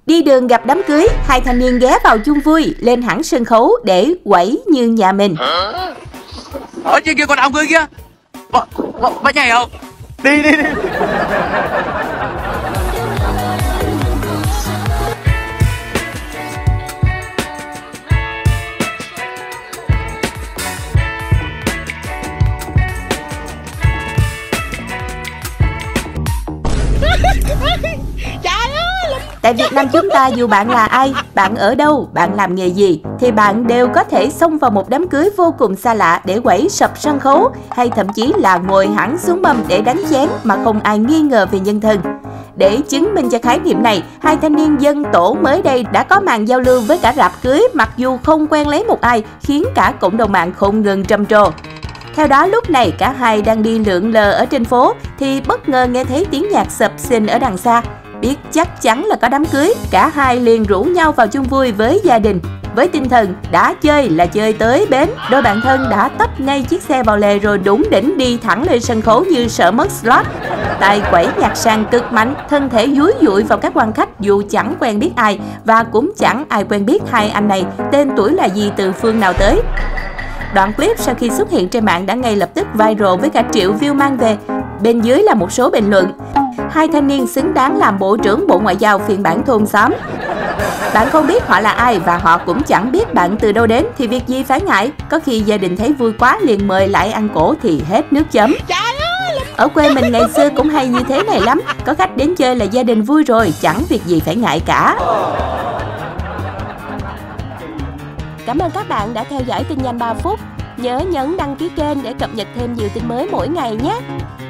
Đi đường gặp đám cưới, hai thanh niên ghé vào chung vui, lên hẳn sân khấu để quẩy như nhà mình. Ở trên kia con đám cưới kia. Bắt nhảy không? Đi. Tại Việt Nam chúng ta, dù bạn là ai, bạn ở đâu, bạn làm nghề gì, thì bạn đều có thể xông vào một đám cưới vô cùng xa lạ để quẩy sập sân khấu, hay thậm chí là ngồi hẳn xuống mâm để đánh chén mà không ai nghi ngờ về nhân thân. Để chứng minh cho khái niệm này, hai thanh niên dân tổ mới đây đã có màn giao lưu với cả rạp cưới mặc dù không quen lấy một ai, khiến cả cộng đồng mạng không ngừng trầm trồ. Theo đó, lúc này cả hai đang đi lượn lờ ở trên phố thì bất ngờ nghe thấy tiếng nhạc sập sình ở đằng xa. Biết chắc chắn là có đám cưới, cả hai liền rủ nhau vào chung vui với gia đình. Với tinh thần đã chơi là chơi tới bến, đôi bạn thân đã tấp ngay chiếc xe vào lề rồi đủng đỉnh đi thẳng lên sân khấu như sợ mất slot. Tay quẩy nhạc sàn cực mạnh, thân thể dúi dụi vào các quan khách dù chẳng quen biết ai, và cũng chẳng ai quen biết hai anh này tên tuổi là gì, từ phương nào tới. Đoạn clip sau khi xuất hiện trên mạng đã ngay lập tức viral với cả triệu view mang về. Bên dưới là một số bình luận: hai thanh niên xứng đáng làm Bộ trưởng Bộ Ngoại giao phiên bản thôn xóm. Bạn không biết họ là ai và họ cũng chẳng biết bạn từ đâu đến thì việc gì phải ngại. Có khi gia đình thấy vui quá liền mời lại ăn cổ thì hết nước chấm. Ở quê mình ngày xưa cũng hay như thế này lắm. Có khách đến chơi là gia đình vui rồi, chẳng việc gì phải ngại cả. Cảm ơn các bạn đã theo dõi tin nhanh 3 phút. Nhớ nhấn đăng ký kênh để cập nhật thêm nhiều tin mới mỗi ngày nhé.